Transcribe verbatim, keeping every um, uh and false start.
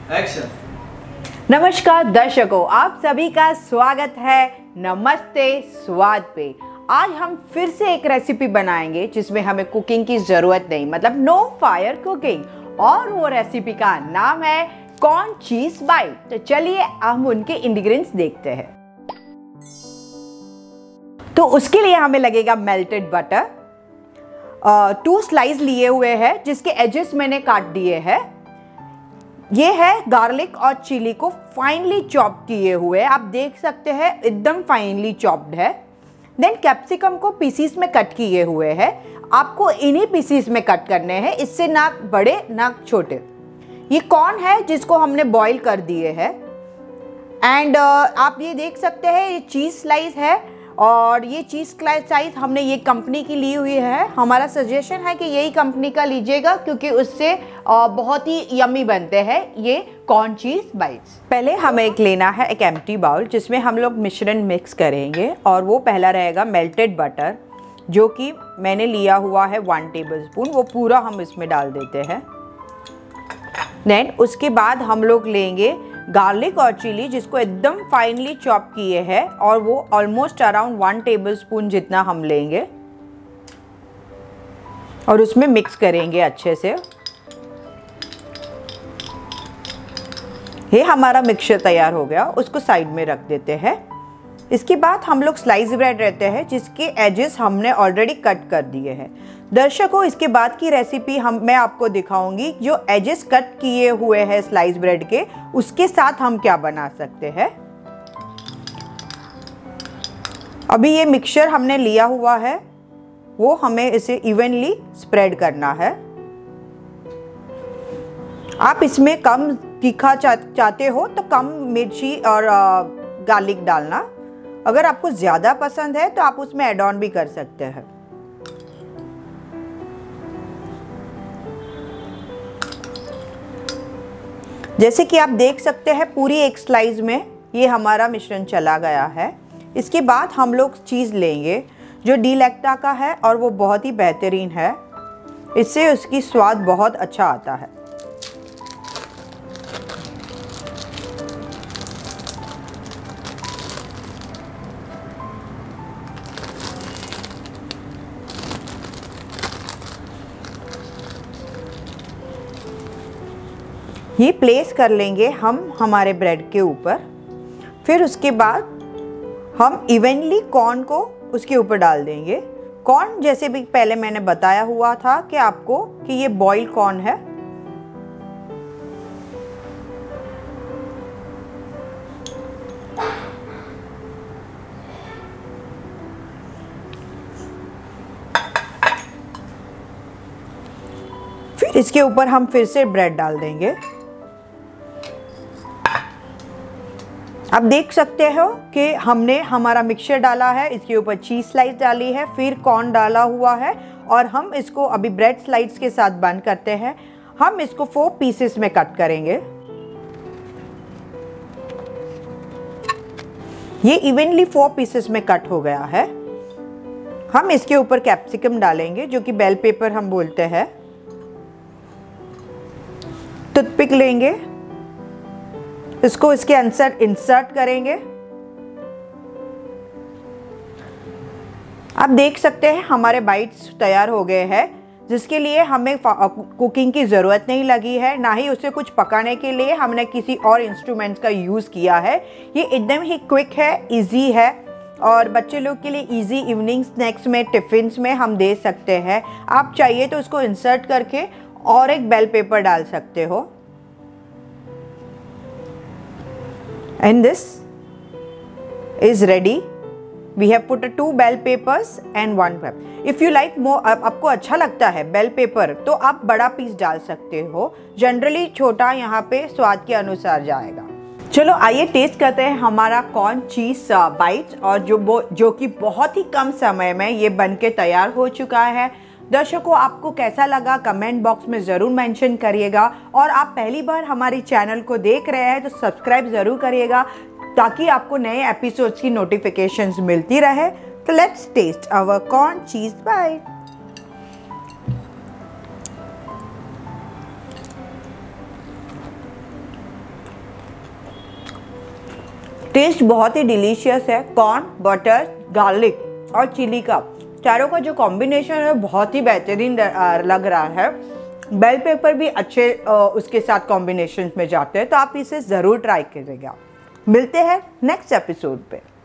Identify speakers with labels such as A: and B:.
A: Action.
B: नमस्कार दर्शकों, आप सभी का स्वागत है नमस्ते स्वाद पे। आज हम फिर से एक रेसिपी बनाएंगे जिसमें हमें कुकिंग की ज़रूरत नहीं, मतलब नो फायर कुकिंग, और वो रेसिपी का नाम है कॉर्न चीज़ बाइट। तो चलिए हम उनके इंग्रेडिएंट्स देखते हैं। तो उसके लिए हमें लगेगा मेल्टेड बटर, टू स्लाइस लिए हुए हैं जिसके एजेस मैंने काट दिए हैं। ये है गार्लिक और चिली को फाइनली चॉप किए हुए, आप देख सकते हैं एकदम फाइनली चॉप्ड है। देन कैप्सिकम को पीसीस में कट किए हुए हैं, आपको इन्हीं पीसीस में कट करने हैं, इससे ना बड़े ना छोटे। ये कॉर्न है जिसको हमने बॉईल कर दिए हैं। एंड uh, आप ये देख सकते हैं ये चीज़ स्लाइस है, और ये चीज़ स्लाइस हमने ये कंपनी की ली हुई है। हमारा सजेशन है कि यही कंपनी का लीजिएगा क्योंकि उससे बहुत ही यम्मी बनते हैं ये कॉर्न चीज़ बाइट्स। पहले हमें एक लेना है एक एम्प्टी बाउल जिसमें हम लोग मिश्रण मिक्स करेंगे, और वो पहला रहेगा मेल्टेड बटर जो कि मैंने लिया हुआ है वन टेबल स्पून, वो पूरा हम इसमें डाल देते हैं। देन उसके बाद हम लोग लेंगे गार्लिक और चिली जिसको एकदम फाइनली चॉप किए हैं, और वो almost around one tablespoon जितना हम लेंगे और उसमें मिक्स करेंगे अच्छे से। ये हमारा मिक्सचर तैयार हो गया, उसको साइड में रख देते हैं। इसके बाद हम लोग स्लाइस ब्रेड रहते हैं जिसके एजेस हमने ऑलरेडी कट कर दिए हैं। दर्शकों, इसके बाद की रेसिपी हम मैं आपको दिखाऊंगी जो एजेस कट किए हुए हैं स्लाइस ब्रेड के, उसके साथ हम क्या बना सकते हैं। अभी ये मिक्सचर हमने लिया हुआ है, वो हमें इसे इवनली स्प्रेड करना है। आप इसमें कम तीखा चा, चाहते हो तो कम मिर्ची और गार्लिक डालना, अगर आपको ज़्यादा पसंद है तो आप उसमें ऐड ऑन भी कर सकते हैं। जैसे कि आप देख सकते हैं पूरी एक स्लाइस में ये हमारा मिश्रण चला गया है। इसके बाद हम लोग चीज़ लेंगे जो डीलैक्टा का है, और वो बहुत ही बेहतरीन है, इससे उसकी स्वाद बहुत अच्छा आता है। ये प्लेस कर लेंगे हम हमारे ब्रेड के ऊपर। फिर उसके बाद हम इवनली कॉर्न को उसके ऊपर डाल देंगे। कॉर्न जैसे भी पहले मैंने बताया हुआ था कि आपको कि ये बॉइल कॉर्न है। फिर इसके ऊपर हम फिर से ब्रेड डाल देंगे। आप देख सकते हो कि हमने हमारा मिक्सचर डाला है, इसके ऊपर चीज़ स्लाइस डाली है, फिर कॉर्न डाला हुआ है, और हम इसको अभी ब्रेड स्लाइस के साथ बंद करते हैं। हम इसको फोर पीसेस में कट करेंगे। ये इवनली फोर पीसेस में कट हो गया है। हम इसके ऊपर कैप्सिकम डालेंगे जो कि बेल पेपर हम बोलते हैं। टूथपिक लेंगे, इसको इसके अंदर इंसर्ट करेंगे। आप देख सकते हैं हमारे बाइट्स तैयार हो गए हैं, जिसके लिए हमें कुकिंग की ज़रूरत नहीं लगी है, ना ही उसे कुछ पकाने के लिए हमने किसी और इंस्ट्रूमेंट का यूज़ किया है। ये एकदम ही क्विक है, इजी है, और बच्चे लोग के लिए इजी इवनिंग स्नैक्स में, टिफ़िन्स में हम दे सकते हैं। आप चाहिए तो उसको इंसर्ट करके और एक बेल पेपर डाल सकते हो। And this is ready. We have put a two bell papers and one wrap. If you like more, आपको अच्छा लगता है बेल पेपर तो आप बड़ा पीस डाल सकते हो। जनरली छोटा यहाँ पे स्वाद के अनुसार जाएगा। चलो आइए टेस्ट करते हैं हमारा कॉर्न चीज़ बाइट्स, और जो जो कि बहुत ही कम समय में ये बन के तैयार हो चुका है। दर्शकों, आपको कैसा लगा कमेंट बॉक्स में ज़रूर मेंशन करिएगा, और आप पहली बार हमारी चैनल को देख रहे हैं तो सब्सक्राइब ज़रूर करिएगा ताकि आपको नए एपिसोड्स की नोटिफिकेशंस मिलती रहे। तो let's taste our corn cheese bite. Taste बहुत ही डिलीशियस है। कॉर्न, बटर, गार्लिक और चिली का चारों का जो कॉम्बिनेशन है बहुत ही बेहतरीन लग रहा है। बेल पेपर भी अच्छे उसके साथ कॉम्बिनेशन में जाते हैं, तो आप इसे ज़रूर ट्राई करिएगा। मिलते हैं नेक्स्ट एपिसोड पे।